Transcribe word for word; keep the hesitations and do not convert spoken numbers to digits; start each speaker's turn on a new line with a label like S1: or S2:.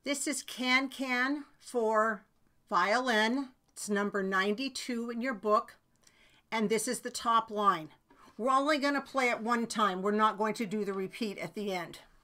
S1: This is Can Can for violin. It's number ninety-two in your book. And this is the top line. We're only going to play it one time. We're not going to do the repeat at the end.